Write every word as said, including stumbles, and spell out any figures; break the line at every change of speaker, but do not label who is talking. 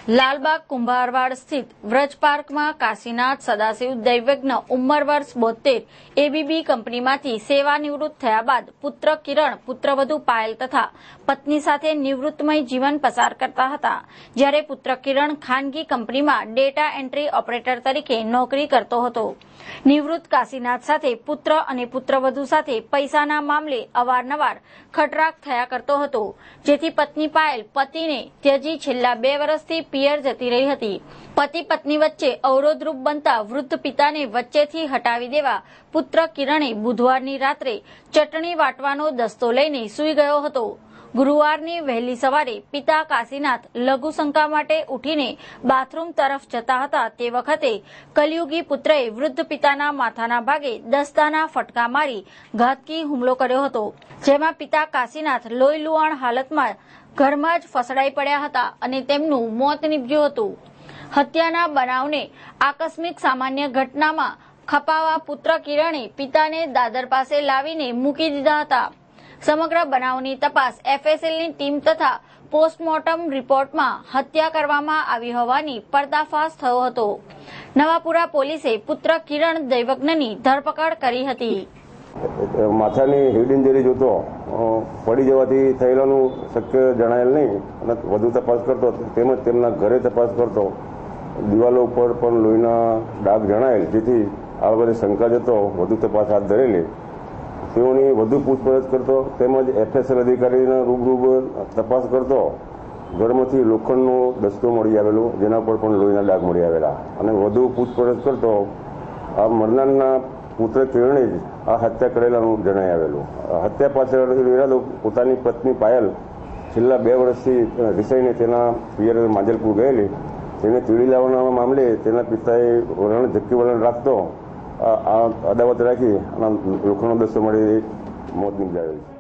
લાલબાગ કુંભારવાડ સ્થિત વ્રજ પાર્કમાં કાશીનાથ સદાશિવ દૈવજ્ઞ ઉંમર વર્ષ બોતેર એબીબી કંપનીમાંથી સેવા નિવૃત્ત થયા બાદ પુત્ર કિરણ પુત્રવધુ પાયલ તથા પત્ની સાથે નિવૃત્તમય જીવન પસાર કરતા હતા, જ્યારે પુત્ર કિરણ ખાનગી કંપનીમાં ડેટા એન્ટ્રી ઓપરેટર તરીકે નોકરી કરતો હતો। નિવૃત્ત કાશીનાથ સાથે પુત્ર અને પુત્રવધુ સાથે પૈસાના મામલે અવારનવાર ખટરાક થયા કરતો હતો, જેથી પત્ની પાયલ પતિને ત્યજી છેલ્લા બે વર્ષથી પિયર જતી રહી હતી। પતિ પત્ની વચ્ચે અવરોધરૂપ બનતા વૃદ્ધ પિતાને વચ્ચેથી હટાવી દેવા પુત્ર કિરણે બુધવારની રાત્રે ચટણી વાટવાનો દસ્તો લઈને સૂઈ ગયો હતો। ગુરુવારની વહેલી સવારે પિતા કાશીનાથ લઘુશંકા માટે ઉઠીને બાથરૂમ તરફ જતા હતા, તે વખતે કલયુગી પુત્રએ વૃદ્ધ પિતાના માથાના ભાગે દસ્તાના ફટકા મારી ઘાતકી હુમલો કર્યો હતો, જેમાં પિતા કાશીનાથ લોહી લુહાણ હાલતમાં ઘરમાં જ ફસડાઈ પડ્યા હતા અને તેમનું મોત નીપજ્યું હતું। હત્યાના બનાવને આકસ્મિક સામાન્ય ઘટનામાં ખપાવવા પુત્ર કિરણે પિતાને દાદર પાસે લાવીને મૂકી દીધા હતા। સમગ્ર બનાવની તપાસ એફએસએલની ટીમ તથા પોસ્ટમોર્ટમ રિપોર્ટમાં હત્યા કરવામાં આવી હોવાની પર્દાફાશ થયો હતો। નવાપુરા પોલીસે પુત્ર કિરણ દૈવજ્ઞની ધરપકડ કરી હતી।
માથાની હેડ ઇન્જરી જોતો પડી જવાથી થયેલાનું શક્ય જણાયેલ નહીં અને વધુ તપાસ કરતો, તેમજ તેમના ઘરે તપાસ કરતો દિવાલો ઉપર પણ લોહીના ડાઘ જણાયેલ, જેથી આ બાબતે શંકા જતો વધુ તપાસ હાથ ધરેલી। તેઓની વધુ પૂછપરછ કરતો તેમજ એફએસએલ અધિકારીના રૂબરૂ તપાસ કરતો ઘરમાંથી લોખંડનો દસ્તો મળી આવેલો, જેના પર પણ લોહીના ડાઘ મળી આવેલા અને વધુ પૂછપરછ કરતો આ મરનારના પુત્ર કિરણે જ આ હત્યા કરેલાનું જણાઈ આવેલું। હત્યા પાછળ ઇરાદો પોતાની પત્ની પાયલ છેલ્લા બે વર્ષથી રિસાઈને તેના પિયર માંજલપુર ગયેલી, તેને તીડી લાવવાના મામલે તેના પિતાએ વલણ ઝક્કી વલણ રાખતો આ અદાવત રાખી અને લોખંડનો દસ્તો મળી મોત નીપજાવેલ છે।